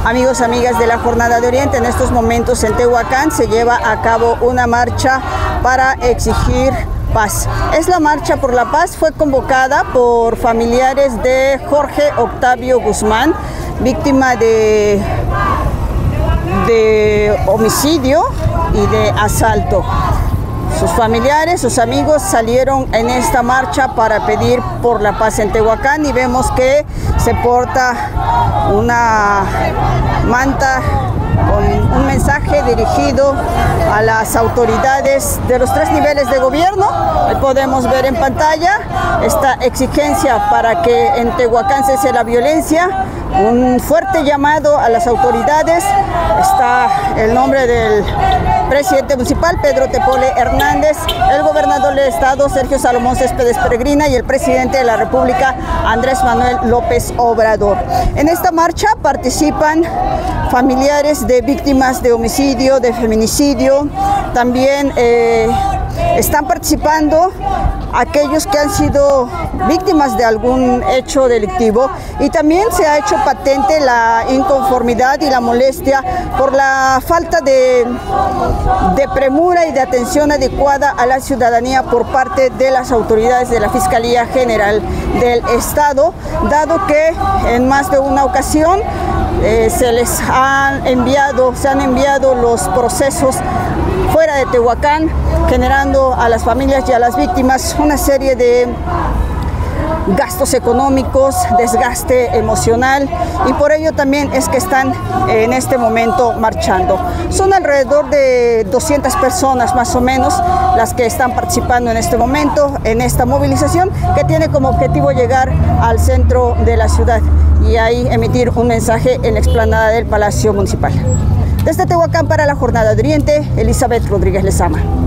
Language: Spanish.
Amigos, amigas de la Jornada de Oriente, en estos momentos en Tehuacán se lleva a cabo una marcha para exigir paz. Es la Marcha por la Paz, fue convocada por familiares de Jorge Octavio Guzmán, víctima de homicidio y de asalto. Sus familiares, sus amigos salieron en esta marcha para pedir por la paz en Tehuacán y vemos que se porta una manta con un mensaje dirigido a las autoridades de los 3 niveles de gobierno. Ahí podemos ver en pantalla esta exigencia para que en Tehuacán cese la violencia, un fuerte llamado a las autoridades. Está el nombre del presidente municipal, Pedro Tepole Hernández, el gobernador del estado, Sergio Salomón Céspedes Peregrina, y el presidente de la República, Andrés Manuel López Obrador. En esta marcha participan familiares de víctimas de homicidio, de feminicidio. También están participando aquellos que han sido víctimas de algún hecho delictivo, y también se ha hecho patente la inconformidad y la molestia por la falta de premura y de atención adecuada a la ciudadanía por parte de las autoridades de la Fiscalía General del Estado, dado que en más de una ocasión se han enviado los procesos fuera de Tehuacán, generando a las familias y a las víctimas una serie de gastos económicos, desgaste emocional, y por ello también es que están en este momento marchando. Son alrededor de 200 personas más o menos las que están participando en este momento en esta movilización, que tiene como objetivo llegar al centro de la ciudad y ahí emitir un mensaje en la explanada del Palacio Municipal. Desde Tehuacán para la Jornada de Oriente, Elizabeth Rodríguez Lezama.